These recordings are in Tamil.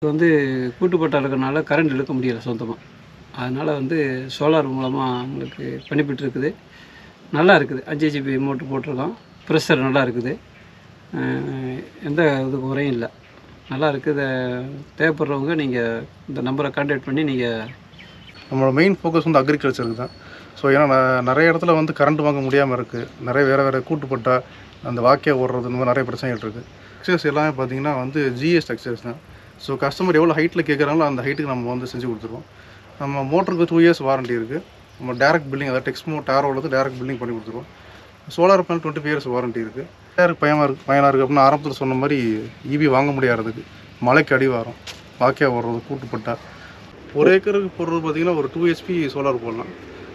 வந்து கூட்டுப்பட்டா இருக்கறனால கரண்ட் இழுக்க முடியல சொந்தமாக. அதனால் வந்து சோலார் மூலமாக உங்களுக்கு பெனிஃபிட் இருக்குது. நல்லா இருக்குது. 5 ஹெச்பி மோட்ரு போட்டிருக்கோம். ப்ரெஷர் நல்லா இருக்குது. எந்த இது குறையும் இல்லை. நல்லா இருக்குது. தேவைப்படுறவங்க நீங்கள் இந்த நம்பரை கான்டாக்ட் பண்ணி நீங்கள். நம்மளோட மெயின் ஃபோக்கஸ் வந்து அக்ரிகல்ச்சருக்கு தான். ஸோ ஏன்னா நிறைய இடத்துல வந்து கரண்ட் வாங்க முடியாமல் இருக்குது. நிறைய வேறு கூட்டுப்பட்டா அந்த வாக்கியாக ஓடுறது இந்த மாதிரி நிறைய பிரச்சனைகள் இருக்குது. ஸ்ட்ரக்சர்ஸ் எல்லாமே பார்த்திங்கன்னா வந்து ஜிஏ ஸ்ட்ரக்சர்ஸ் தான். ஸோ கஸ்டமர் எவ்வளோ ஹைட்டில் கேட்குறாங்களோ அந்த ஹைட்டுக்கு நம்ம வந்து செஞ்சு கொடுத்துருவோம். நம்ம மோட்டருக்கு 2 இயர்ஸ் வாரண்ட்டி இருக்குது. நம்ம டேரக்ட் பில்டிங், அதாவது டெக்ஸ்மோ டேரோவில் டேரக்ட் பில்டிங் பண்ணி கொடுத்துருவோம். சோலார் பேனல் 25 இயர்ஸ் வாரண்ட்டி இருக்குது. யாருக்கு பயமாக இருக்குது அப்படின்னா ஆரம்பத்தில் சொன்ன மாதிரி ஈபி வாங்க முடியாததுக்கு, மலைக்கு அடிவாரம், வாக்கியாக ஓடுறது, கூட்டுப்பட்டா. 1 ஏக்கருக்கு போடுறது பார்த்திங்கன்னா ஒரு 2 ஹெச்பி சோலார் போடலாம்.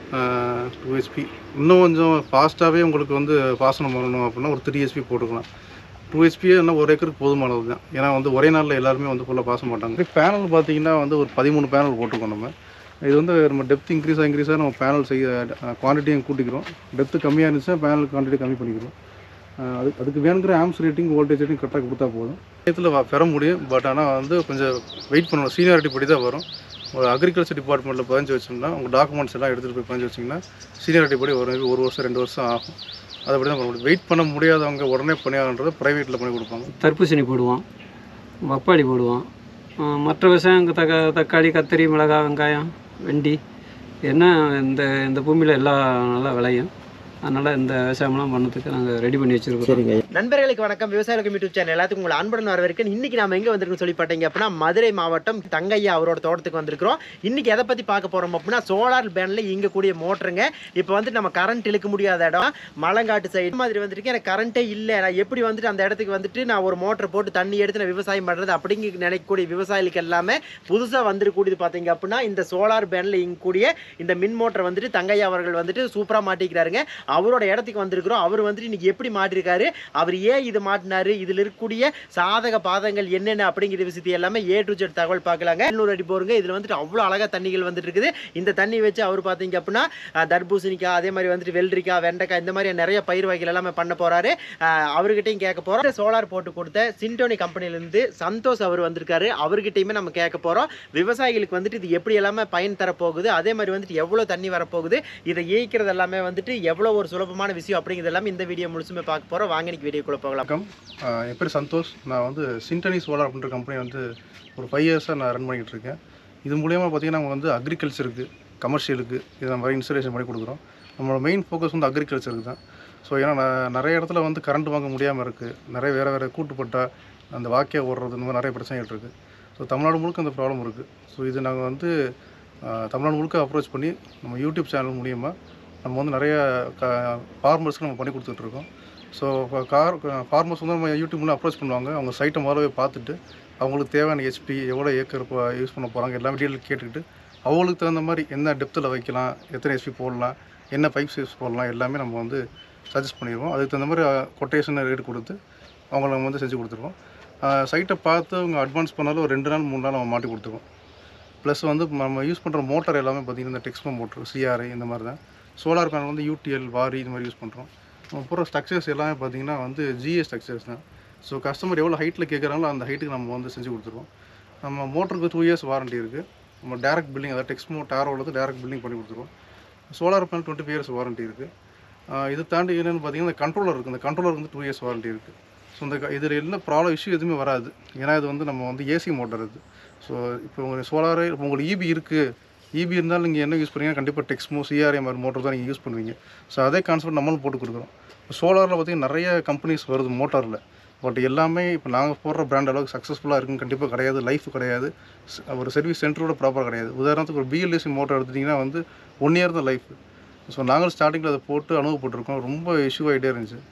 2 ஹெச்பி இன்னும் கொஞ்சம் ஃபாஸ்ட்டாகவே உங்களுக்கு வந்து பாசனம் வரணும் அப்படின்னா ஒரு 3 ஹெச்பி போட்டுக்கலாம். 2 ஹெச்பியே என்ன 1 ஏக்கருக்கு போதுமானது தான். ஏன்னா வந்து ஒரே நாளில் எல்லாருமே வந்து ஃபுல்லாக பாச மாட்டாங்க. பேனல் பார்த்திங்கன்னா வந்து ஒரு 13 பேனல் போட்டிருக்கோம் நம்ம. இது வந்து நம்ம டெப்த் இன்க்ரீஸாக நம்ம பேனல் செய்ய குவான்டிட்டியும் கூட்டிக்கிறோம். டெப்த்து கம்மியாக இருந்துச்சுன்னா பேனல் குவான்டிட்டி கம்மி பண்ணிக்கிறோம். அதுக்கு வேணுங்கிற ஆம்ஸ் ரேட்டிங், வோல்டேஜ் ரேட்டிங் கரெக்டாக கொடுத்தா போதும். இதில் பெற முடியும். பட் ஆனால் வந்து கொஞ்சம் வெயிட் பண்ணணும். சீனியாரிட்டி படி தான் வரும். ஒரு அக்ரிகல்ச்சர் டிபார்ட்மெண்ட்டில் பதிஞ்சு வச்சோம்னா உங்கள் டாக்குமெண்ட்ஸ் எல்லாம் எடுத்துகிட்டு போய் பதிஞ்சு வச்சிங்கன்னா சீனியாரிட்டி படி ஒரு வருஷம் 2 வருஷம் ஆகும். அதுபடி தான் பண்ண முடியும். வெயிட் பண்ண முடியாதவங்க உடனே பண்ணியாகன்றதை ப்ரைவேட்டில் பண்ணி கொடுப்பாங்க. தர்பூசணி போடுவோம், பப்பாளி போடுவோம். மற்ற விவசாயம் தக்காளி, கத்திரி, மிளகாய், வெங்காயம், வெண்டி என்ன இந்த பூமியில் எல்லாம் நல்லா விளையும். அதனால் இந்த விவசாயம்லாம் பண்ணதுக்கு நாங்கள் ரெடி பண்ணி வச்சுருக்கோம். சரிங்க. நண்பர்களுக்கு வணக்கம். விவசாயிகளுக்கு யூடியூப் சேனல் எல்லாத்துக்கும் உங்களை அன்புடன் வரவேற்கிறேன். இன்றைக்கி நம்ம எங்கே வந்திருக்கோம்னு சொல்லி பார்த்தீங்க அப்படின்னா மதுரை மாவட்டம் தங்கையா அவரோட தோட்டத்துக்கு வந்திருக்கிறோம். இன்றைக்கி எதை பற்றி பார்க்க போகிறோம் அப்படின்னா சோலார் பேனில் இயங்கக்கூடிய மோட்டருங்க. இப்போ வந்துட்டு நம்ம கரண்ட் இழுக்க முடியாத இடம் மலங்காட்டு சைடு மாதிரி வந்துருக்கு. எனக்கு கரண்ட்டே இல்லை, நான் எப்படி வந்துட்டு அந்த இடத்துக்கு வந்துட்டு நான் ஒரு மோட்டர் போட்டு தண்ணி எடுத்து நான் விவசாயம் பண்ணுறது அப்படிங்க நினைக்கக்கூடிய விவசாயிகளுக்கு எல்லாமே புதுசாக வந்துருக்கூடியது பார்த்தீங்க அப்படின்னா இந்த சோலார் பேனில் இயங்கக்கூடிய இந்த மின் மோட்டர் வந்துட்டு தங்கையா அவர்கள் வந்துட்டு சூப்பராக மாட்டிக்கிறாருங்க. அவரோட இடத்துக்கு வந்திருக்கிறோம். அவர் வந்துட்டு இன்னைக்கு எப்படி மாட்டிருக்காரு, அவர் ஏன் இது மாட்டினாரு, இதில் இருக்கக்கூடிய சாதக பாதங்கள் என்னென்ன அப்படிங்கிற விஷயத்தை எல்லாமே A to Z தகவல் பார்க்கலாங்க. 700 அடி போருங்க. இதில் வந்துட்டு அவ்வளோ அழகாக தண்ணிகள் வந்துட்டு இருக்குது. இந்த தண்ணி வச்சு அவர் பார்த்தீங்க அப்படின்னா தர்பூசணிக்காய், அதே மாதிரி வந்துட்டு வெள்ளரிக்காய், வெண்டைக்காய், இந்த மாதிரி நிறைய பயிர் வகைகள் எல்லாமே பண்ண போறாரு. அவர்கிட்டையும் கேட்க போறோம். சோலார் போட்டு கொடுத்த சிண்டோனி கம்பெனிலேருந்து சந்தோஷ் அவர் வந்திருக்காரு. அவர்கிட்டையுமே நம்ம கேட்க போறோம். விவசாயிகளுக்கு வந்துட்டு இது எப்படி எல்லாமே பயன் தரப்போகுது, அதே மாதிரி வந்துட்டு எவ்வளோ தண்ணி வரப்போகுது, இதை இயக்கிறது எல்லாமே வந்துட்டு எவ்வளோ ஒரு சுலபமான விஷயம் அப்படிங்கிறது எல்லாமே இந்த வீடியோ முழுசுமே பார்க்க போகிறோம். வாங்க இன்னைக்கு வீடியோக்குள்ள போகலாம். என் பேர் சந்தோஷ். நான் வந்து சிண்டனி சோலார் அப்படின்ற கம்பெனி வந்து ஒரு 5 இயர்ஸாக நான் ரன் பண்ணிக்கிட்டு இருக்கேன். இது மூலியமாக பார்த்திங்கன்னா நம்ம வந்து அக்ரிகல்ச்சருக்கு, கமர்ஷியலுக்கு இதை நம்ம இன்ஸ்டலேஷன் பண்ணி கொடுக்குறோம். நம்மளோட மெயின் ஃபோக்கஸ் வந்து அக்ரிகல்ச்சருக்கு தான். ஸோ ஏன்னா நிறைய இடத்துல வந்து கரண்ட் வாங்க முடியாமல் இருக்குது. நிறைய வேறு கூட்டுப்பட்டா அந்த வாக்கியாக ஓடுறது இந்த மாதிரி நிறைய பிரச்சனைகள் இருக்குது. ஸோ தமிழ்நாடு முழுக்க அந்த ப்ராப்ளம் இருக்குது. ஸோ இது நாங்கள் வந்து தமிழ்நாடு முழுக்க அப்ரோச் பண்ணி நம்ம யூடியூப் சேனல் மூலியமாக நம்ம வந்து நிறைய ஃபார்மர்ஸ்க்கு நம்ம பண்ணி கொடுத்துட்ருக்கோம். ஸோ ஃபார்மர்ஸ் வந்து நம்ம யூடியூப் மூலம் அப்ரோச் பண்ணுவாங்க. அவங்க சைட்டை முதல்ல பார்த்துட்டு அவங்களுக்கு தேவையான ஹெச்பி எவ்வளோ ஏக்கர் யூஸ் பண்ண போகிறாங்க எல்லாமே டீட்டெயில் கேட்டுக்கிட்டு அவங்களுக்கு தகுந்த மாதிரி என்ன டெப்த்தில் வைக்கலாம், எத்தனை ஹெச்பி போடலாம், என்ன பைப் சைஸ் போடலாம் எல்லாமே நம்ம வந்து சஜஸ்ட் பண்ணிடுவோம். அதுக்கு தகுந்த மாதிரி கொட்டேஷன் ரேட் கொடுத்து அவங்கள நம்ம வந்து செஞ்சு கொடுத்துருவோம். சைட்டை பார்த்து அவங்க அட்வான்ஸ் பண்ணாலும் ஒரு 2 நாள் 3 நாள் நம்ம மாட்டி கொடுத்துருவோம். ப்ளஸ் வந்து நம்ம யூஸ் பண்ணுற மோட்டர் எல்லாமே பார்த்திங்கன்னா இந்த டெக்ஸ்மோ மோட்டர், சிஆர்ஐ இந்த மாதிரி தான். சோலார் பேனல் வந்து யூடிஎல், வாரி இது மாதிரி யூஸ் பண்ணுறோம். நம்ம போகிற ஸ்ட்ரக்சர்ஸ் எல்லாமே பார்த்திங்கன்னா வந்து ஜிஏ ஸ்ட்ரக்சர்ஸ் தான். ஸோ கஸ்டமர் எவ்வளோ ஹைட்டில் கேட்குறாங்களோ அந்த ஹைட்டுக்கு நம்ம வந்து செஞ்சு கொடுத்துருவோம். நம்ம மோட்டருக்கு 2 இயர்ஸ் வாரண்ட்டி இருக்குது. நம்ம டேரக்ட் பில்டிங், அதாவது டெக்ஸ்மோ டேரோவில் டேரக்ட் பில்டிங் பண்ணி கொடுத்துருவோம். சோலார் பேனல் 25 இயர்ஸ் வாரண்ட்டி இருக்குது. இது தாண்டி என்னென்னு பார்த்திங்கன்னா இந்த கண்ட்ரோலர் இருக்குது. இந்த கண்ட்ரோலர் வந்து 2 இயர்ஸ் வாரண்ட்டி இருக்குது. ஸோ இந்த இதில் என்ன ப்ராப்ளம் இஷ்யூ எதுவுமே வராது. ஏன்னா இது வந்து நம்ம வந்து ஏசி மோட்டர் இது. ஸோ இப்போ உங்கள் சோலார், இப்போ உங்களுக்கு ஈபி இருக்குது, ஈபி இருந்தாலும் நீங்கள் என்ன யூஸ் பண்ணுவீங்க, கண்டிப்பாக டெக்ஸ்மோ, சிஆர்ஐ மாதிரி மோட்டர் தான் நீங்கள் யூஸ் பண்ணுவீங்க. ஸோ அதே கான்செப்ட் நம்மளும் போட்டு கொடுக்குறோம். சோலாரில் பார்த்திங்கன்னா நிறைய கம்பெனிஸ் வருது மோட்டாரில். பட் எல்லாமே இப்போ நாங்கள் போடுற பிராண்ட் அளவுக்கு சக்ஸஸ்ஃபுல்லாக இருக்குன்னு கண்டிப்பாக கிடையாது. லைஃப் கிடையாது. ஒரு சர்வீஸ் சென்டரோட ப்ராப்பராக கிடையாது. உதாரணத்துக்கு ஒரு பிஎல்டிசி மோட்டர் எடுத்திங்கன்னா வந்து 1 இயர் தான் லைஃப். ஸோ நாங்கள் ஸ்டார்டிங்கில் அதை போட்டு அனுபவப்பட்டிருக்கோம். ரொம்ப இஷ்யூ ஆகிட்டே இருந்துச்சு.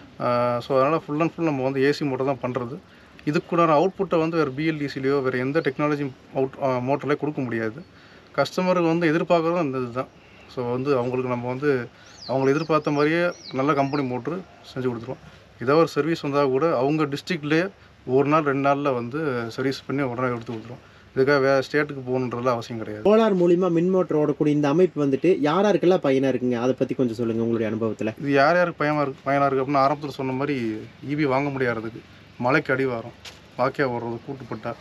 ஸோ அதனால் ஃபுல் அண்ட் ஃபுல் நம்ம வந்து ஏசி மோட்டர் தான் பண்ணுறது. இதுக்குடான அவுட்புட்டை வந்து வேறு பிஎல்டிசிலையோ வேறு எந்த டெக்னாலஜி மோட்டர்லேயோ கொடுக்க முடியாது. கஸ்டமருக்கு வந்து எதிர்பார்க்குறதும் அந்த இதுதான். ஸோ வந்து அவங்களுக்கு நம்ம வந்து அவங்கள எதிர்பார்த்த மாதிரியே நல்ல கம்பெனி மோட்ரு செஞ்சு கொடுத்துருவோம். ஏதோ ஒரு சர்வீஸ் வந்தால் கூட அவங்க டிஸ்ட்ரிக்ட்லேயே 1 நாள் 2 நாளில் வந்து சர்வீஸ் பண்ணி உடனே எடுத்து கொடுத்துருவோம். இதுக்காக வேறு ஸ்டேட்டுக்கு போகணுன்றது அவசியம் கிடையாது. சோலார் மூலிமா மின் மோட்டர் ஓடக்கூடிய இந்த அமைப்பு வந்துட்டு யாருக்கெல்லாம் பயனாக இருக்குங்க, அதை பற்றி கொஞ்சம் சொல்லுங்கள் உங்களுடைய அனுபவத்தில். இது யாருக்கு பயனாக இருக்குது அப்படின்னா ஆரம்பத்தில் சொன்ன மாதிரி ஈபி வாங்க முடியாததுக்கு, மலைக்கு அடிவாரம், வாக்கியாக ஓடுறது, கூட்டுப்பட்டா,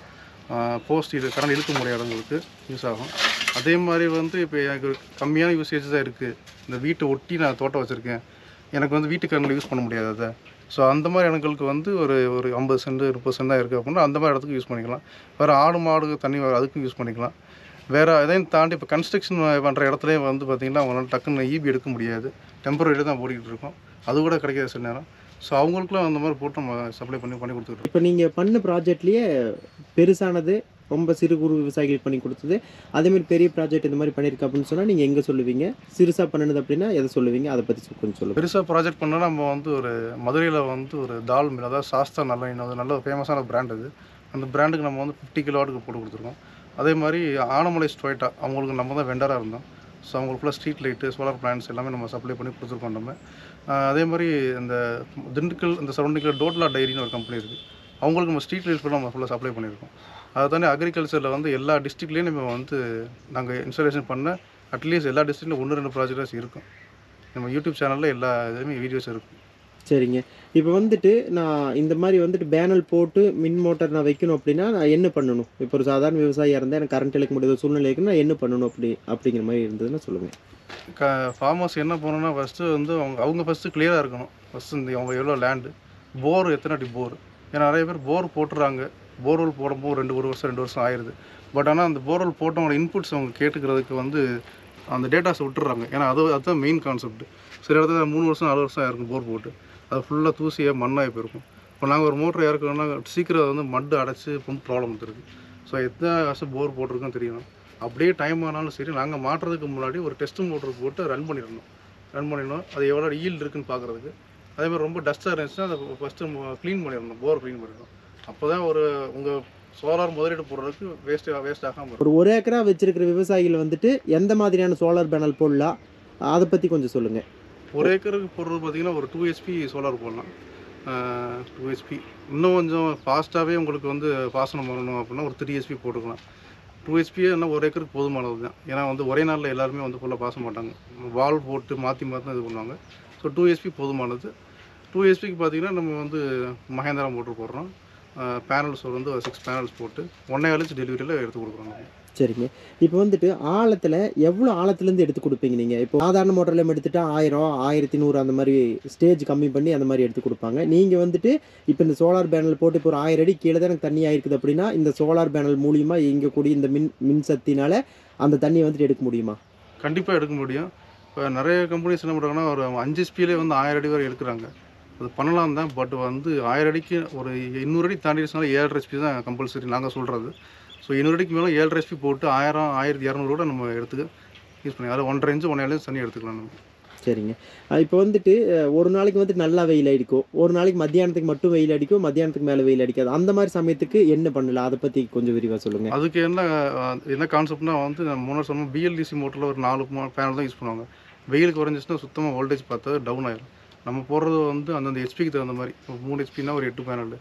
போஸ்ட் இது கரண்ட் இழுக்க முடியாத இடங்களுக்கு யூஸ் ஆகும். அதே மாதிரி வந்து இப்போ எனக்கு கம்மியான யூசேஜ் தான் இருக்குது, இந்த வீட்டை ஒட்டி நான் தோட்டம் வச்சுருக்கேன், எனக்கு வந்து வீட்டு கரண்டில் யூஸ் பண்ண முடியாது அதை. ஸோ அந்த மாதிரி இடங்களுக்கு வந்து ஒரு ஒரு 50 சென்ட் 30 சென்ட் தான் இருக்குது அப்படின்னா அந்த மாதிரி இடத்துக்கு யூஸ் பண்ணிக்கலாம். வேறு ஆடு மாடு தண்ணி அதுக்கும் யூஸ் பண்ணிக்கலாம். வேறு அதையும் தாண்டி இப்போ கன்ஸ்ட்ரக்ஷன் பண்ணுற இடத்துலையே வந்து பார்த்திங்கன்னா அவங்களால டக்குன்னு ஈபி எடுக்க முடியாது, டெம்பரரி தான் ஓடிக்கிட்டு இருக்கோம், அது கூட கிடைக்காது சில நேரம். ஸோ அவங்களுக்குலாம் அந்த மாதிரி போட்டு நம்ம சப்ளை பண்ணி கொடுத்துருக்கோம். இப்போ நீங்கள் பண்ண ப்ராஜெக்ட்லேயே பெருசானது ரொம்ப சிறு குறு விவசாயிகள் பண்ணி கொடுத்தது, அதேமாதிரி பெரிய ப்ராஜெக்ட் இந்த மாதிரி பண்ணியிருக்கு அப்படின்னு சொன்னால் நீங்கள் எங்கே சொல்லுவீங்க? சிறுசாக பண்ணினது அப்படின்னா எதை சொல்லுவீங்க? அதை பற்றி கொஞ்சம் சொல்லுங்கள். பெருசாக ப்ராஜெக்ட் பண்ணால் நம்ம வந்து ஒரு மதுரையில் வந்து ஒரு தால் மில், அதாவது சாஸ்தா நல்ல ஃபேமஸான பிராண்ட் அது. அந்த பிராண்டுக்கு நம்ம வந்து 50 கிலோவாட்டுக்கு போட்டு கொடுத்துருக்கோம். அதே மாதிரி ஆனமலைஸ் டொயோட்டா அவங்களுக்கு நம்ம தான் வெண்டராக இருந்தோம். ஸோ அவங்களுக்குள்ள ஸ்ட்ரீட் லைட்டு சோலார் பிளான்ஸ் எல்லாமே நம்ம சப்ளை பண்ணி கொடுத்துருக்கோம் நம்ம. அதே மாதிரி இந்த திண்டுக்கல் இந்த சரௌண்டிங்கில் டோட்லா டைரின்னு ஒரு கம்பெனி இருக்குது, அவங்களுக்கு நம்ம ஸ்ட்ரீட் லைட்ஸ் நம்ம ஃபுல்லாக சப்ளை பண்ணியிருக்கோம். அதை தானே அக்ரிகல்ச்சரில் வந்து எல்லா டிஸ்ட்ரிக்ட்லேயும் நம்ம வந்து நாங்கள் இன்ஸ்டாலேஷன் பண்ண அட்லீஸ்ட் எல்லா டிஸ்ட்ரிக்ட்லையும் 1-2 ப்ராஜெக்ட்ஸ் இருக்கும். நம்ம யூடியூப் சேனலில் எல்லா இதுலேயுமே வீடியோஸ் இருக்கும். சரிங்க. இப்போ வந்துட்டு நான் இந்த மாதிரி வந்துட்டு பேனல் போட்டு மின் மோட்டார் நான் வைக்கணும் அப்படின்னா நான் என்ன பண்ணணும்? இப்போ ஒரு சாதாரண விவசாயியாக இருந்தால் எனக்கு கரண்ட் இழுக்க முடியாத சூழ்நிலை இருக்குன்னா நான் என்ன பண்ணணும் அப்படிங்கிற மாதிரி இருந்ததுன்னா சொல்லுங்கள். ஃபார்மர்ஸ் என்ன பண்ணணும்னா ஃபஸ்ட்டு வந்து அவங்க ஃபஸ்ட்டு கிளியராக இருக்கணும். ஃபஸ்ட்டு இந்த அவங்க எவ்வளோ லேண்டு, போர் எத்தனை அடி போர். ஏன்னா நிறைய பேர் போர் போட்டுறாங்க, போர்வெல் போடும்போது 2 வருஷம் ஆயிடுது. பட் ஆனால் அந்த போர்வெல் போட்டவங்களோட இன்புட்ஸ் அவங்க கேட்டுக்கிறதுக்கு வந்து அந்த டேட்டாஸை விட்டுறாங்க. ஏன்னா அதுதான் மெயின் கான்செப்ட். சில இடத்துல 3 வருஷம் 4 வருஷம் ஆயிருக்கும் போர் போட்டு, அது ஃபுல்லாக தூசியாக மண்ணாகி போயிருக்கும். இப்போ நாங்கள் ஒரு மோட்டர் இறக்கணும்னா சீக்கிரம் வந்து மட்டு அடைச்சி பம்ப் ப்ராப்ளம் வந்துருக்கு. ஸோ எத்தனை வருஷம் போர் போட்டிருக்கோன்னு தெரியணும். அப்படியே டைம் ஆனாலும் சரி நாங்கள் மாட்டுறதுக்கு முன்னாடி ஒரு டெஸ்ட் மோட்டர் போட்டு ரன் பண்ணிடணும். அது எவ்வளோ ஈல்டு இருக்குன்னு பார்க்குறதுக்கு. அதேமாதிரி ரொம்ப டஸ்ட்டாக இருந்துச்சுன்னா அதை ஃபஸ்ட்டு க்ளீன் பண்ணிடணும், போர் க்ளீன் பண்ணிடணும். அப்போ தான் உங்கள் சோலார் முதலீடு போடுறதுக்கு வேஸ்ட் ஆகாமல். ஒரு ஏக்கரா வச்சிருக்கிற விவசாயிகள் வந்துட்டு எந்த மாதிரியான சோலார் பேனல் போடலாம், அதை பற்றி கொஞ்சம் சொல்லுங்கள். ஒரு ஏக்கருக்கு போடுறது பார்த்திங்கன்னா ஒரு 2 HP சோலார் போடலாம். 2 HP இன்னும் கொஞ்சம் ஃபாஸ்ட்டாகவே உங்களுக்கு வந்து பாசனம் வரணும் அப்படின்னா ஒரு 3 HP போட்டுக்கலாம். 2 HP என்ன ஒரு ஏக்கருக்கு போதுமானது தான். ஏன்னா வந்து ஒரே நாளில் எல்லாருமே வந்து ஃபுல்லாக பாச மாட்டாங்க, வால் போட்டு மாற்றி தான் இது பண்ணுவாங்க. ஸோ 2 HP போதுமானது. 2 HPக்கு பார்த்திங்கன்னா நம்ம வந்து மகேந்திரா மோட்ரு போடுறோம். பேனல்ஸ் வந்து 6 பேனல்ஸ் போட்டு 1.5 inch டெலிவரியில் எடுத்து கொடுக்குறோம். சரிங்க. இப்போ வந்துட்டு ஆழத்தில் எவ்வளோ ஆழத்துலேருந்து எடுத்து கொடுப்பீங்க நீங்கள்? இப்போ சாதாரண மோட்டர்லேயும் எடுத்துகிட்டா 1000 1100 அந்த மாதிரி ஸ்டேஜ் கம்மி பண்ணி அந்த மாதிரி எடுத்து கொடுப்பாங்க. நீங்கள் வந்துட்டு இப்போ இந்த சோலார் பேனல் போட்டு இப்போ ஒரு 1000 அடி கீழே தான் எனக்கு தண்ணி ஆயிருக்குது அப்படின்னா இந்த சோலார் பேனல் மூலியமாக இங்கே கூடிய இந்த மின் சக்தினால் அந்த தண்ணியை வந்துட்டு எடுக்க முடியுமா? கண்டிப்பாக எடுக்க முடியும். இப்போ நிறைய கம்பெனிஸ் என்ன பண்ணுறாங்கன்னா ஒரு 5 HPலே வந்து 1000 அடி வரை எடுக்கிறாங்க. அது பண்ணலாம் தான். பட் வந்து 1000 அடிக்கு ஒரு 200 அடி தாண்டிடுச்சுனால 7.5 HP தான் கம்பல்சரி நாங்கள் சொல்கிறது. ஸோ 200 அடிக்கு மேலே 7.5 HP போட்டு 1000 1200 கூட நம்ம எடுத்துக்க யூஸ் பண்ணி அதில் 1.5 inch 1.7 inch தண்ணி எடுத்துக்கலாம் நம்ம. சரிங்க. இப்போ வந்துட்டு ஒரு நாளைக்கு வந்துட்டு நல்லா வெயில் அடிக்கும், ஒரு நாளைக்கு மத்தியானத்துக்கு மட்டும் வெயில் அடிக்கும், மத்தியானத்துக்கு மேலே வெயில் அடிக்காது. அந்த மாதிரி சமயத்துக்கு என்ன பண்ணலாம், அதை பற்றி கொஞ்சம் விரிவாக சொல்லுங்கள். அதுக்கு என்ன கான்செப்ட்னா வந்து நம்ம முன்னாடி சொன்ன BLDC மோட்டரில் ஒரு 4 பேனல் தான் யூஸ் பண்ணுவாங்க. வெயிலுக்கு குறைஞ்சிச்சுன்னா சுத்தமாக வோல்டேஜ் பார்த்தா டவுன் ஆயிடும். நம்ம போடுறது வந்து அந்தந்த HPக்கு தகுந்த மாதிரி. 3 HPனா ஒரு 8 பேனல்,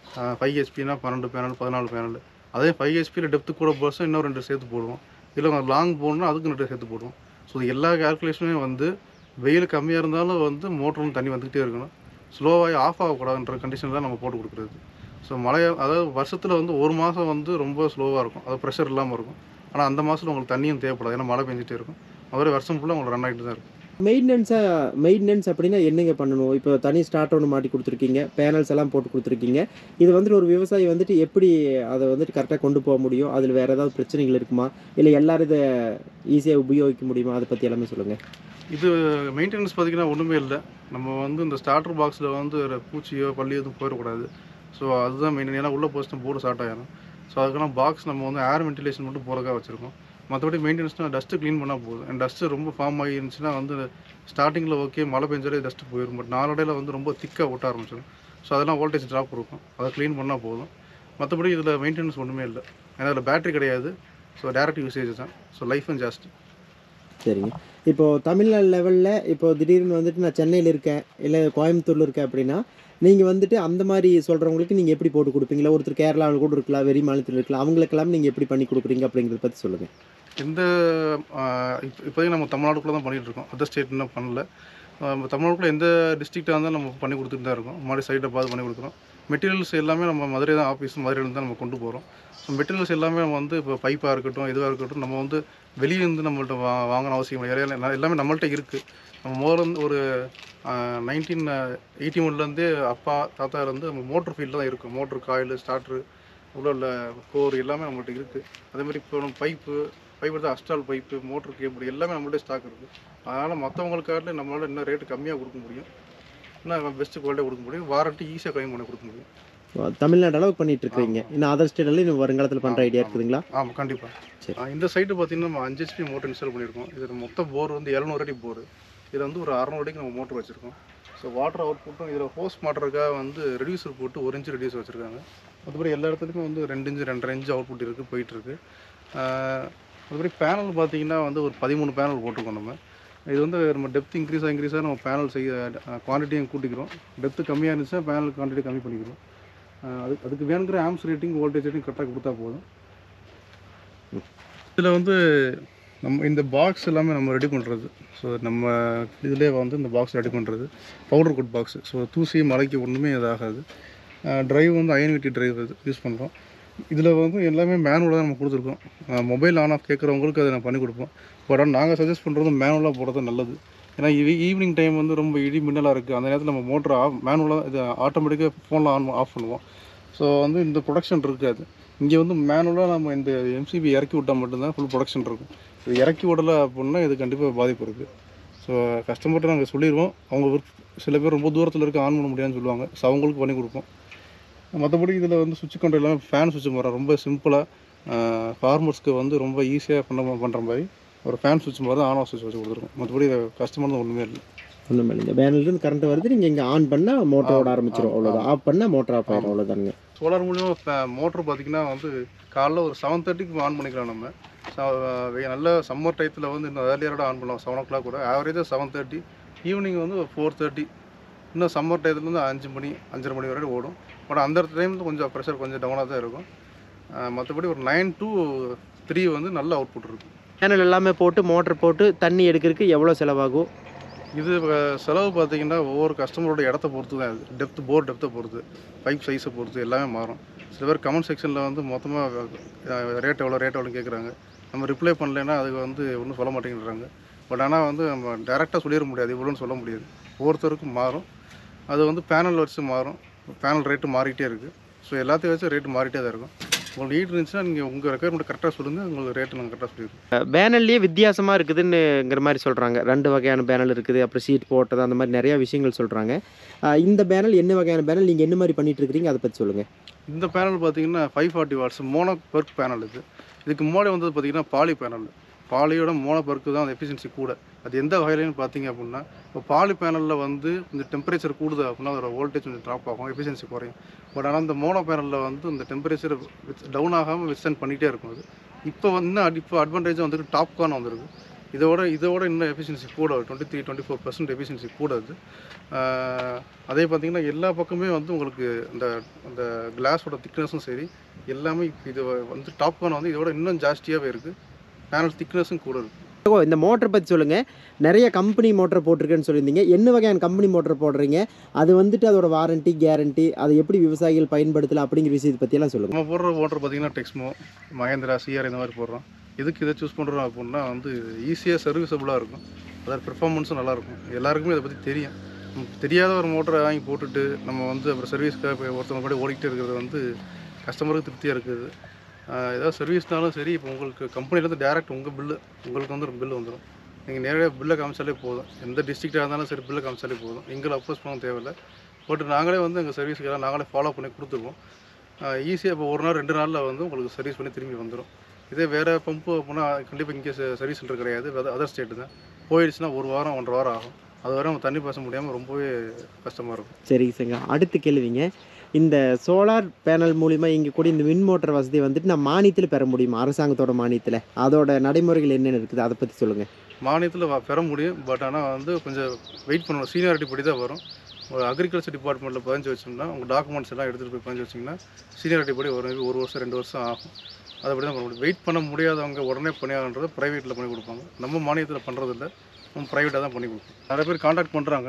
5 HPனா 12 பேனல் 14 பேனல். அதே 5 HPயில் டெப்த்து கூட போகிறோம், இன்னும் 2 சேர்த்து போடுவோம். இல்லை லாங் போகணுன்னா அதுக்கு 2 சேர்த்து போடுவோம். ஸோ எல்லா கால்குலேஷனுமே வந்து வெயில் கம்மியாக இருந்தாலும் வந்து மோட்டர் தண்ணி வந்துக்கிட்டே இருக்கணும், ஸ்லோவாகி ஆஃப் ஆகக்கூடாதுன்ற கண்டிஷன் தான் நம்ம போட்டு கொடுக்குறது. ஸோ அதாவது வருஷத்தில் வந்து ஒரு மாதம் வந்து ரொம்ப ஸ்லோவாக இருக்கும், அது ப்ரெஷர் இல்லாமல் இருக்கும். ஆனால் அந்த மாதத்தில் உங்களுக்கு தண்ணியும் தேவைப்படாது, ஏன்னா மழை பெஞ்சிட்டே இருக்கும். அதுவே வருஷம் ஃபுல்லாக உங்களுக்கு ரன் ஆகிட்டு தான் இருக்கும். மெயின்டெனன்ஸ் அப்படின்னா என்னங்க பண்ணணும்? இப்போ தனி ஸ்டார்ட் ஒன்று மாட்டி கொடுத்துருக்கீங்க, பேனல்ஸ் எல்லாம் போட்டு கொடுத்துருக்கீங்க. இது வந்துட்டு ஒரு விவசாயி வந்துட்டு எப்படி அதை வந்துட்டு கரெக்டாக கொண்டு போக முடியும்? அதில் வேறு ஏதாவது பிரச்சனைகள் இருக்குமா, இல்லை எல்லோரும் இதை ஈஸியாக உபயோகிக்க முடியுமா? அதை பற்றி எல்லாமே சொல்லுங்கள். இது மெயின்டெனன்ஸ் பார்த்திங்கன்னா ஒன்றுமே இல்லை. நம்ம வந்து இந்த ஸ்டார்டர் பாக்ஸில் வந்து பூச்சியோ பள்ளி எதுவும் போயிடக்கூடாது. ஸோ அதுதான் மெயின். ஏன்னா உள்ளே போஸ்ட்டு போர்டு ஸ்டார்ட் ஆகிடும். ஸோ அதுக்கான பாக்ஸ் நம்ம வந்து ஏர் வென்டிலேஷன் மட்டும் போகிறக்காக வச்சுருக்கோம். மற்றபடி மெயின்டெனன்ஸ்னால் டஸ்ட்டு க்ளீன் பண்ணால் போதும். அண்ட் டஸ்ட்டு ரொம்ப ஃபார்ம் ஆகி இருந்துச்சுன்னா வந்து ஸ்டார்டிங்கில் ஓகே, மழை பெஞ்சாலே டஸ்ட்டு போயிடும். பட் நாளடையில் வந்து ரொம்ப திக்காக ஒட்ட ஆரம்பிச்சிடும். ஸோ அதெல்லாம் வோல்டேஜ் ட்ராப் இருக்கும், அதை க்ளீன் பண்ணால் போதும். மற்றபடி இதில் மெயின்டெனன்ஸ் ஒன்றுமே இல்லை. ஏன்னா அதில் பேட்டரி கிடையாது. ஸோ டேரக்ட் யூசேஜ் தான். ஸோ லைஃபும் ஜாஸ்தி. சரிங்க. இப்போது தமிழ்நாடு லெவலில் இப்போ திடீர்னு வந்துட்டு நான் சென்னையில் இருக்கேன், இல்லை கோயம்புத்தூரில் இருக்கேன் அப்படின்னா நீங்கள் வந்துட்டு அந்த மாதிரி சொல்கிறவங்களுக்கு நீங்கள் எப்படி போட்டு கொடுப்பீங்களா? ஒருத்தர் கேரளாவில் கூட இருக்கலாம், வெளி மாநிலத்தில் இருக்கலாம், அவங்களுக்கெல்லாம் நீங்கள் எப்படி பண்ணி கொடுக்குறீங்க அப்படிங்கிறத பற்றி சொல்லுங்கள். இப்போதைக்கு நம்ம தமிழ்நாடுக்குள்ளே தான் பண்ணிகிட்ருக்கோம், அதர் ஸ்டேட் இன்னும் பண்ணல. தமிழ்நாடுக்குள்ளே எந்த டிஸ்ட்ரிக்டாக இருந்தாலும் நம்ம பண்ணி கொடுத்துட்டு தான் இருக்கோம். முன்னாடி சைட்டை பார்த்து பண்ணி கொடுக்குறோம். மெட்டீரியல்ஸ் எல்லாமே நம்ம மதுரை தான் ஆஃபீஸ், மதுரையிலேருந்து தான் நம்ம கொண்டு போகிறோம். ஸோ மெட்டீரியல்ஸ் எல்லாமே நம்ம வந்து இப்போ பைப்பாக இருக்கட்டும், எதுவாக இருக்கட்டும், நம்ம வந்து வெளியே இருந்து நம்மள்ட்ட வாங்கணும் அவசியம் இல்லை. எல்லாமே நம்மள்ட்ட இருக்குது. நம்ம முதல்ல ஒரு 1981லேருந்தே அப்பா தாத்தாலேருந்து நம்ம மோட்ரு ஃபீல்டில் தான் இருக்கும். மோட்ரு, காயில், ஸ்டார்ட்ரு, உள்ள கோர் எல்லாமே நம்மள்ட்ட இருக்குது. அதேமாதிரி இப்போ நம்ம பைப்பு தான் அஸ்டால் பைப்பு, மோட்ரு கேபிள் எல்லாமே நம்மள்ட்ட ஸ்டாக் இருக்குது. அதனால் மற்றவங்களுக்காக நம்மளால் இன்னும் ரேட்டு கம்மியாக கொடுக்க முடியும், இன்னும் பெஸ்ட்டு குவாலிட்டியாக கொடுக்க முடியும், வாரண்ட்டி ஈஸியாக கிளைம் பண்ணி கொடுக்க முடியும். தமிழ்நாடு அளவுக்கு பண்ணிட்டு இருக்கீங்க. இன்னும் அதர் ஸ்டேட்ல இன்னும் வருங்காலத்தில் பண்ணுற ஐடியா இருக்குதுங்களா? ஆமாம், கண்டிப்பாக. இந்த சைட்டு பார்த்தீங்கன்னா நம்ம 5 HP மோட்டர் இன்ஸ்டால் பண்ணியிருக்கோம். இது மொத்த போர் வந்து 700 அடி போர். இதில் வந்து ஒரு 600 அடிக்கு நம்ம மோட்டர் வச்சுருக்கோம். ஸோ வாட்டர் அவுட் புட்டும் இதில் ஹோஸ் மாட்டுறதுக்காக வந்து ரெடியூசர் போட்டு 1 இன்ச் ரெடியூசர் வச்சுருக்காங்க. மற்றபடி எல்லா இடத்துலையுமே வந்து 2 இன்ச் 2.5 இன்ச் அவுட் புட் இருக்குது, போயிட்டுருக்கு. மற்றபடி பேனல் பார்த்தீங்கன்னா வந்து ஒரு 13 பேனல் போட்டிருக்கோம் நம்ம. இது வந்து நம்ம டெப்த் இன்க்ரீஸாக நம்ம பேனல் குவான்டிட்டியும் கூட்டிக்கிறோம். டெப்த்து கம்மியாக இருந்துச்சுன்னா பேனல் குவான்டிட்டி கம்மி பண்ணிக்கிறோம். அதுக்கு வேணுங்கிற ஆம்ஸ் ரேட்டிங், வோல்டேஜ் ரேட்டிங் கரெக்டாக கொடுத்தா போதும். இதில் வந்து நம்ம இந்த பாக்ஸ் எல்லாமே நம்ம ரெடி பண்ணுறது. ஸோ நம்ம இதிலே வந்து இந்த பாக்ஸ் ரெடி பண்ணுறது பவுடர் கோட் பாக்ஸு. ஸோ தூசி மலைக்கு ஒன்றுமே இதாகாது. ட்ரைவ் வந்து ஐஎன்விடி ட்ரைவ் யூஸ் பண்ணுறோம். இதில் வந்து எல்லாமே மேனுவலாக தான் நம்ம கொடுத்துருக்கோம். மொபைல் ஆன் ஆஃப் கேட்குறவங்களுக்கு அதை நான் பண்ணி கொடுப்போம். பட் ஆனால் நாங்கள் சஜஸ்ட் பண்ணுறது மேனுவலாக போடுறது நல்லது. ஏன்னா ஈவினிங் டைம் வந்து ரொம்ப இடி மின்னலாக இருக்குது. அந்த நேரத்தில் நம்ம மோட்டரை மேனுவலாக இது ஆட்டோமேட்டிக்காக ஃபோனில் ஆஃப் பண்ணுவோம். ஸோ வந்து இந்த ப்ரொடக்ஷன் இருக்காது. இங்கே வந்து மேனுவலாக நம்ம இந்த எம்சிபி இறக்கி விட்டால் மட்டும்தான் ஃபுல் ப்ரொடக்ஷன் இருக்கும். இது இறக்கி விடலை அப்படின்னா இது கண்டிப்பாக பாதிப்பு இருக்குது. ஸோ கஸ்டமர்கிட்ட நாங்கள் சொல்லிடுவோம். அவங்க சில பேர் ரொம்ப தூரத்தில் இருக்க ஆன் பண்ண முடியாதுன்னு சொல்லுவாங்க. ஸோ அவங்களுக்கு பண்ணி கொடுப்போம். மற்றபடி இதில் வந்து சுவிட்ச் கண்ட்ரோல் எல்லாமே ஃபேன் சுவிட்ச் மாற ரொம்ப சிம்பிளாக ஃபார்மர்ஸ்க்கு வந்து ரொம்ப ஈஸியாக பண்ணுற மாதிரி ஒரு ஃபேன் சுவிட்ச் மாதிரி தான் ஆன் ஆஃப் சுவிட்ச் வச்சு கொடுத்துருக்கோம். மற்றபடி கஸ்டமர் தான் ஒன்றுமே இல்லை. ஒன்றுமே இல்லை. இந்த பேனல்லேருந்து கரண்ட் வருது, நீங்கள் இங்கே ஆன் பண்ணால் மோட்டர் ஓட ஆரம்பிச்சிடும், அவ்வளோதான். ஆஃப் பண்ணால் மோட்டர் ஆஃப் ஆகிடும், அவ்வளோதானுங்க. சோலார் மூலியமாக மோட்ரு பார்த்திங்கன்னா வந்து காலைல ஒரு 7:30க்கு ஆன் பண்ணிக்கலாம் நம்ம. நல்ல சம்மர் டயத்தில் வந்து இன்னும் ஏர்லியரோட ஆன் பண்ணலாம். 7 o'clock கூட ஆவரேஜாக 7:30. ஈவினிங் வந்து ஒரு 4:30. இன்னும் சம்மர் டயத்துலேருந்து 5 மணி 5:30 மணி வரைக்கும் ஓடும். பட் அந்த டைம் கொஞ்சம் ப்ரெஷர் கொஞ்சம் டவுனாக தான் இருக்கும். மற்றபடி ஒரு 9 to 3 வந்து நல்ல அவுட்புட் இருக்கும். பேனல் எல்லாமே போட்டு மோட்டர் போட்டு தண்ணி எடுக்கிறதுக்கு எவ்வளோ செலவாகும்? இது செலவு பார்த்திங்கன்னா ஒவ்வொரு கஸ்டமரோட இடத்த பொறுத்து தான். இது போர் டெப்த்தை பொறுத்து, பைப் சைஸை பொறுத்து எல்லாமே மாறும். சில பேர் கமெண்ட் செக்ஷனில் வந்து மொத்தமாக ரேட் எவ்வளோன்னு கேட்குறாங்க. நம்ம ரிப்ளை பண்ணலைன்னா அதுக்கு வந்து ஒன்றும் சொல்ல மாட்டேங்கிறாங்க. பட் ஆனால் வந்து நம்ம டேரெக்டாக சொல்லிட முடியாது, இவ்வளோன்னு சொல்ல முடியாது. ஒவ்வொருத்தருக்கும் மாறும். அது வந்து பேனல் வச்சு மாறும். பேனல் ரேட்டு மாறிக்கிட்டே இருக்குது. ஸோ எல்லாத்தையும் வச்சு ரேட்டு மாறிட்டே தான் இருக்கும். உங்களுக்கு நீட் இருந்துச்சுன்னா நீங்கள் உங்கள் ரெக்குயர்மெண்ட் கரெக்டாக சொல்லுங்கள், உங்களுக்கு ரேட்டு நாங்கள் கரெக்டாக சொல்லிடுவோம். பேனல்லையே வித்தியாசமாக இருக்குதுன்னுங்கிற மாதிரி சொல்கிறாங்க. 2 வகையான பேனல் இருக்குது, அப்புறம் சீட் போட்டது, அந்த மாதிரி நிறையா விஷயங்கள் சொல்கிறாங்க. இந்த பேனல் என்ன வகையான பேனல், நீங்கள் என்ன மாதிரி பண்ணிகிட்டு இருக்கிறீங்க, அதை பற்றி சொல்லுங்கள். இந்த பேனல் பார்த்தீங்கன்னா 540 watts மோனோ பெர்க் பேனல். இதுக்கு முன்னாடி வந்தது பார்த்தீங்கன்னா பாலி பேனல். பாலியோட மோனோ பெர்க்கு தான் அந்த எஃபிஷியன்சி கூட. அது எந்த வகையிலன்னு பார்த்தீங்க அப்படின்னா, இப்போ பாலி பேனலில் வந்து கொஞ்சம் டெம்பரேச்சர் கூடுது அப்படின்னா அதோட வோல்டேஜ் கொஞ்சம் ட்ராப் ஆகும், எஃபிஷியன்சி குறையும். பட் ஆனால் இந்த மோனோ பேனலில் வந்து இந்த டெம்பரேச்சர் டவுன் ஆகாமல் விஸ்டன் பண்ணிகிட்டே இருக்கும். அது இப்போ வந்து இப்போ அட்வான்டேஜ் வந்துட்டு டாப்கான் வந்துருக்கு. இதோட இன்னும் எஃபிஷியன்சி கூட 23-24% எஃபிஷியன்சி கூட. அது அதே பார்த்திங்கன்னா எல்லா பக்கமே வந்து உங்களுக்கு அந்த கிளாஸோட திக்னஸும் சரி எல்லாமே இது வந்து டாப்கான் வந்து இதோட இன்னும் ஜாஸ்தியாகவே இருக்குது. பேனல் திக்னஸும் கூட இருக்குது. இந்த மோட்டரை பற்றி சொல்லுங்கள். நிறைய கம்பெனி மோட்டர் போட்டிருக்கேன்னு சொல்லியிருந்தீங்க. என்ன வகையான கம்பெனி மோட்டர் போடுறீங்க, அது வந்துட்டு அதோட வாரண்ட்டி கேரண்டி, அதை எப்படி விவசாயிகள் பயன்படுத்தலாம் அப்படிங்கிற விஷயத்தை பற்றியெல்லாம் சொல்லுங்கள். நம்ம போடுற மோட்டர் பார்த்திங்கன்னா டெக்ஸ்மோ, மகேந்திரா, சிஆர் இந்த மாதிரி போடுறோம். எதுக்கு இதை சூஸ் பண்ணுறோம் அப்படின்னா வந்து ஈஸியாக சர்வீஸபுளாக இருக்கும், அதோட பெர்ஃபார்மன்ஸும் நல்லாயிருக்கும். எல்லாருக்குமே இதை பற்றி தெரியும். தெரியாத ஒரு மோட்டரை வாங்கி போட்டுட்டு நம்ம வந்து அப்புறம் சர்வீஸ்க்காக ஒருத்தவங்க கூட ஓடிக்கிட்டே இருக்கிறது வந்து கஸ்டமருக்கு திருப்தியாக இருக்குது. ஏதாவது சர்வீஸ்னாலும் சரி, இப்போ உங்களுக்கு கம்பெனிலேருந்து டேரெக்ட் உங்களுக்கு வந்து ஒரு பில்லு வந்துடும். நீங்கள் நேரடியாக பில்லை காமிச்சாலே போதும். எந்த டிஸ்ட்ரிக்டாக இருந்தாலும் சரி பில்லை காமிச்சாலே போதும். எங்களை அப்ரோச் பண்ண தேவையில்லை. பட் நாங்களே வந்து எங்கள் சர்வீஸ்க்கெல்லாம் நாங்களே ஃபாலோ பண்ணி கொடுத்துருவோம். ஈஸியாக இப்போ 1 நாள் 2 நாளில் வந்து உங்களுக்கு சர்வீஸ் பண்ணி திரும்பி வந்துடும். இதே வேறு பம்பு அப்படின்னா கண்டிப்பாக இங்கே சர்வீஸ் சென்டர் கிடையாது, அதர் ஸ்டேட்டு தான். போயிடுச்சுன்னா 1 வாரம் 1.5 வாரம் ஆகும். அது வரை நம்ம தண்ணி பாச முடியாமல் ரொம்பவே கஷ்டமாக இருக்கும். சரிங்க சார். அடுத்த கேள்விங்க, இந்த சோலார் பேனல் மூலிமா இங்கே கூட இந்த மின் மோட்டர் வசதி வந்துட்டு நான் மானியத்தில் பெற முடியுமா, அரசாங்கத்தோட மானியத்தில்? அதோட நடைமுறைகள் என்னென்ன இருக்குது, அதை பற்றி சொல்லுங்கள். மானியத்தில் பெற முடியும். பட் ஆனால் வந்து கொஞ்சம் வெயிட் பண்ணணும். சீனியாரிட்டி படி தான் வரும். ஒரு அக்ரிகல்ச்சர் டிபார்ட்மெண்ட்டில் பதிஞ்சு வச்சோம்னா உங்கள் டாக்குமெண்ட்ஸ் எல்லாம் எடுத்துகிட்டு போய் பதிஞ்சு வச்சிங்கன்னா சீனியாரிட்டி படி ஒரு வருஷம் 2 வருஷம் ஆகும். அதை படி தான் பண்ண முடியும். வெயிட் பண்ண முடியாதவங்க உடனே பண்ணியாகன்றதை ப்ரைவேட்டில் பண்ணி கொடுப்பாங்க. நம்ம மானியத்தில் பண்ணுறதில்ல, நம்ம ப்ரைவேட்டாக தான் பண்ணி கொடுப்போம். நிறைய பேர் காண்டாக்ட் பண்ணுறாங்க.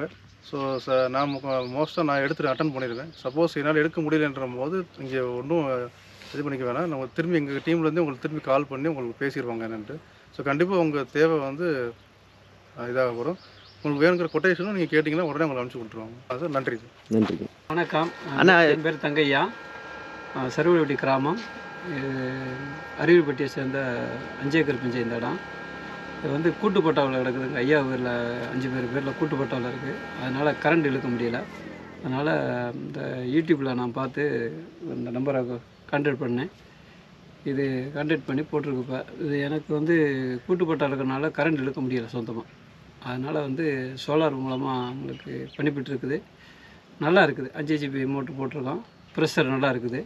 ஸோ நான் மோஸ்ட்டாக நான் எடுத்துட்டு அட்டன் பண்ணிடுவேன். சப்போஸ் என்னால் எடுக்க முடியலன்ற போது இங்கே ஒன்றும் இது பண்ணிக்க வேணாம். நம்ம திரும்பி எங்கள் டீம்லேருந்து உங்களுக்கு திரும்பி கால் பண்ணி உங்களுக்கு பேசிடுவாங்க என்னன்ட்டு. ஸோ கண்டிப்பாக உங்கள் தேவை வந்து இதாக வரும். உங்களுக்கு வேணுங்கிற கொட்டேஷனும் நீங்கள் கேட்டிங்கன்னா உடனே உங்களை அனுப்பிச்சி கொடுத்துருவாங்க. அது நன்றி சார். நன்றி. வணக்கம் அண்ணா. என் பேர் தங்கையா, சருவல்வட்டி கிராமம், அருவிப்பட்டியை சேர்ந்த 5 ஏக்கர் பிஞ்சை இந்த இடம். இது வந்து கூட்டுப்பட்டாவில் கிடக்குதுங்க. ஐயா ஊரில் 5 பேரில் கூட்டுப்பட்டாவில் இருக்குது. அதனால் கரண்ட் இழுக்க முடியல. அதனால் இந்த யூடியூப்பில் நான் பார்த்து இந்த நம்பரை கான்டாக்ட் பண்ணேன். இது கான்டாக்ட் பண்ணி போட்டிருக்குப்ப. இது எனக்கு வந்து கூட்டுப்பட்டா இருக்கிறனால கரண்ட் இழுக்க முடியலை சொந்தமாக. அதனால் வந்து சோலார் மூலமாக உங்களுக்கு பண்ணிப்பிட்டு இருக்குது. நல்லா இருக்குது. 5 ஜிபி மோட்ரு போட்டிருக்கோம். ப்ரெஷர் நல்லா இருக்குது.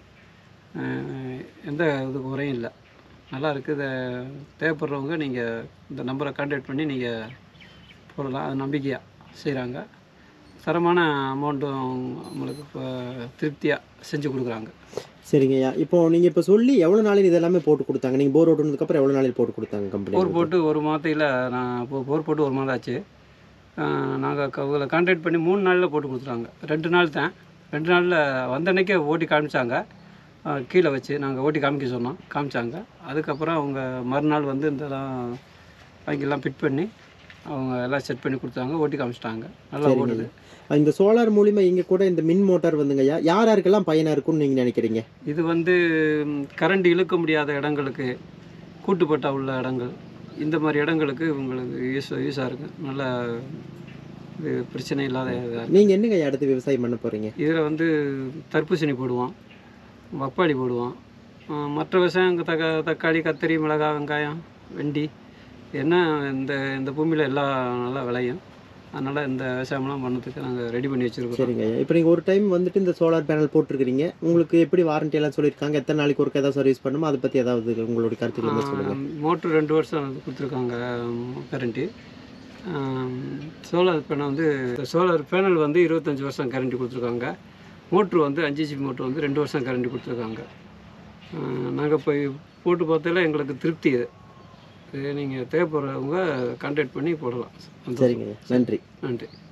எந்த இது குறையும் இல்லை. நல்லா இருக்குது. தேவைப்படுறவங்க நீங்கள் இந்த நம்பரை கான்டாக்ட் பண்ணி நீங்கள் போடலாம். அது நம்பிக்கையாக செய்கிறாங்க. தரமான அமௌண்ட்டும் நம்மளுக்கு இப்போ திருப்தியாக செஞ்சு கொடுக்குறாங்க. சரிங்கய்யா. நீங்கள் சொல்லி எவ்வளோ நாளைக்கு இதெல்லாமே போட்டு கொடுத்தாங்க? நீங்கள் போர் ஓட்டுனதுக்கப்புறம் எவ்வளோ நாளைக்கு போட்டு கொடுத்தாங்க கம்பெனி? போர் போட்டு 1 மாதத்தில் நான் போர் போட்டு 1 மாதம் ஆச்சு. நாங்கள் அவங்கள கான்டாக்ட் பண்ணி 3 நாளில் போட்டு கொடுத்துட்டாங்க. 2 நாள் தான். 2 நாளில் வந்த அன்னைக்கே ஓட்டி காமிச்சாங்க. கீழே வச்சு நாங்கள் ஓட்டி காமிக்க சொன்னோம், காமிச்சாங்க. அதுக்கப்புறம் அவங்க மறுநாள் வந்து இதெல்லாம் வாங்கிலாம் ஃபிட் பண்ணி அவங்க எல்லாம் செட் பண்ணி கொடுத்தாங்க. ஓட்டி காமிச்சிட்டாங்க. நல்லா ஓடுது. இந்த சோலார் மூலிமா இங்கே கூட இந்த மின் மோட்டார் வந்துங்கய்யா யார் யாருக்கெல்லாம் பயனாக இருக்கும்னு நீங்கள் நினைக்கிறீங்க? இது வந்து கரண்ட் இழுக்க முடியாத இடங்களுக்கு, கூட்டுப்பட்டா உள்ள இடங்கள், இந்த மாதிரி இடங்களுக்கு உங்களுக்கு யூஸாக இருக்குது. நல்லா இது பிரச்சனை இல்லாத. நீங்கள் என்னங்க அடுத்து விவசாயம் பண்ண போகிறீங்க? இதில் வந்து தர்பூசணி போடுவோம், பப்பாளி போடுவோம். மற்ற விவசாயம் தக்காளி, கத்திரி, மிளகாய், வெங்காயம், வெண்டி, என்ன இந்த பூமியில் எல்லாம் நல்லா விளையும். அதனால் இந்த விவசாயம்லாம் பண்ணதுக்கு நாங்கள் ரெடி பண்ணி வச்சுருக்கோம். சரிங்க. இப்போ நீங்கள் ஒரு டைம் வந்துட்டு இந்த சோலார் பேனல் போட்டிருக்கிறீங்க. உங்களுக்கு எப்படி வாரண்டி எல்லாம் சொல்லியிருக்காங்க? எத்தனை நாளைக்கு ஒருக்க ஏதாவது சர்வீஸ் பண்ணுமோ அதை பற்றி ஏதாவது உங்களுடைய கருத்துக்கள் சொல்லுங்கள். மோட்ரு 2 வருஷம் கொடுத்துருக்காங்க கேரண்டி. சோலார் பேனல் வந்து சோலார் பேனல் வந்து 25 வருஷம் கேரண்டி கொடுத்துருக்காங்க. மோட்ரு வந்து 5 ஜிபி மோட்ரு வந்து 2 வருஷம் கேரண்டி கொடுத்துருக்காங்க. நாங்கள் போய் போட்டு பார்த்தால எங்களுக்கு திருப்தி. இது நீங்கள் தேவைப்படுறவங்க கான்டாக்ட் பண்ணி போடலாம். சரிங்க. நன்றி. நன்றி.